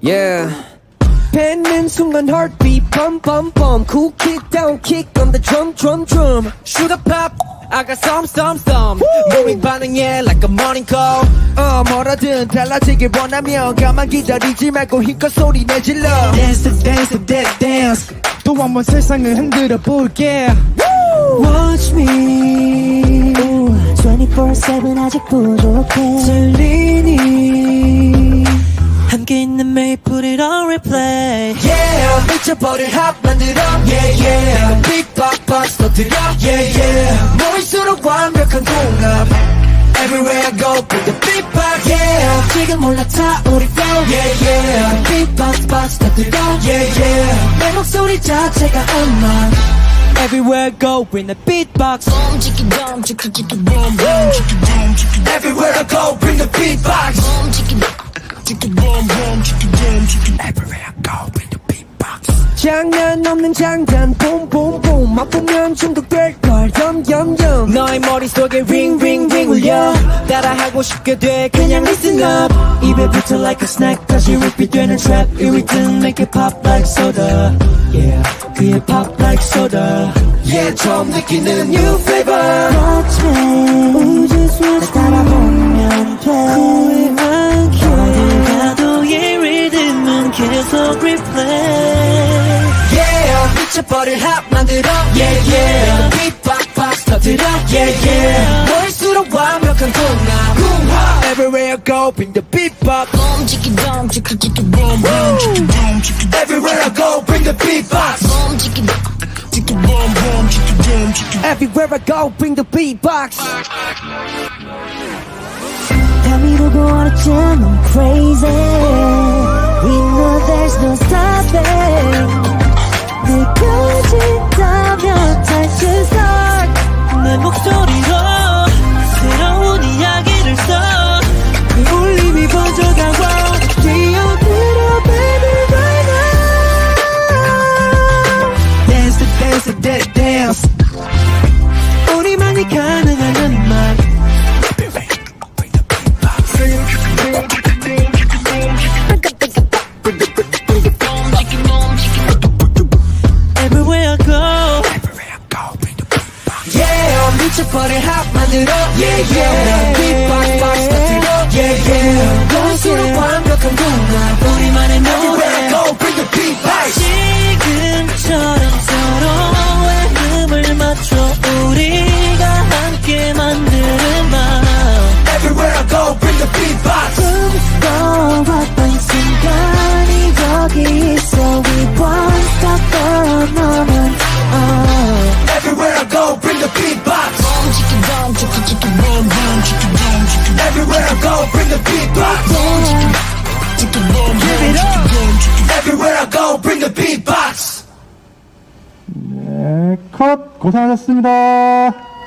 Yeah. 뱉는 순간 heartbeat bum bum bum. Cool kick down kick on the drum drum drum. Sugar pop. I got some 몸이 반응해 like a morning call. 뭐라든 달라지길 원하며 가만 기다리지 말고 힘껏 소리 내질러. Dance to dance to that dance. 또 한 번 세상을 흔들어 볼게. Watch me 24/7 아직 부족해. 들리니 함께 있는 매일 put it on replay. Yeah 미쳐버릴 핫 만들어. Yeah yeah 비트박스 터뜨려. Yeah yeah 모일수록 완벽한 궁합. Everywhere I go put the beatbox. Yeah 지금 올라타 우리 flow. Yeah yeah 비트박스 터뜨려. Yeah yeah 내 목소리 자체가 음악. Everywhere I go bring the beatbox. Boom chicken boom chicken chicken boom boom chicken boom chicken. Everywhere I go bring the beatbox. Boom chicken chicken boom boom chicken boom chicken. Everywhere I go bring the beatbox. 장난 없는 장단 boom boom boom. 맛보면 중독될걸 yum yum yum. 너의 머릿속에 ring ring ring 울려. 따라하고 싶게 돼 그냥 listen up. 입에 붙어 like a snack 다시 repeat 되는 trap. 이 rhythm make it pop like soda. Yeah 그게 pop like soda. Yeah 처음 느끼는 new flavor. Watch me 우주 속에 따라보면 돼. Cool 않게 어딜 가도 이 rhythm은 계속 replay. Yeah 미쳐버릴 핫 만들어. Yeah yeah 비트박스 터뜨려. Yeah yeah 모일수록 완벽한 궁합. Everywhere I go bring the beatbox. Boom chicken boom chicken chicken boom boom chicken boom chicken. Everywhere I go bring the beatbox. Boom chicken chicken boom boom chicken boom chicken. Everywhere I go bring the beatbox. 다 미루고 어쩌면 I'm crazy. We know there's no stopping. 느껴진다면 time to start. 내 목소리로 새로운 이야기를 써. 그 울림이 번져가고 뛰어들어 baby right now. Dance to dance to that dance. 우리만이 가능한 음악. Everywhere I go 미쳐버릴 핫 만들어. Yeah yeah 비트박스 터뜨려. Yeah yeah 모일수록 완벽한 궁합. 우리만의 Everywhere I 노래. go bring the beatbox. 지금처럼 서로의 음을 맞춰 우리가 함께 만드는 맘. Everywhere I go bring the beatbox. 꿈꿔왔던 순간이 여기 있어. We won't stop for a moment. Everywhere I go bring the beatbox. Boom chicken boom chicken chicken boom boom chicken boom chicken. Everywhere I go bring the beatbox. Chicken boom boom chicken boom chicken. Everywhere I go bring the beatbox. 네, 컷 고생하셨습니다.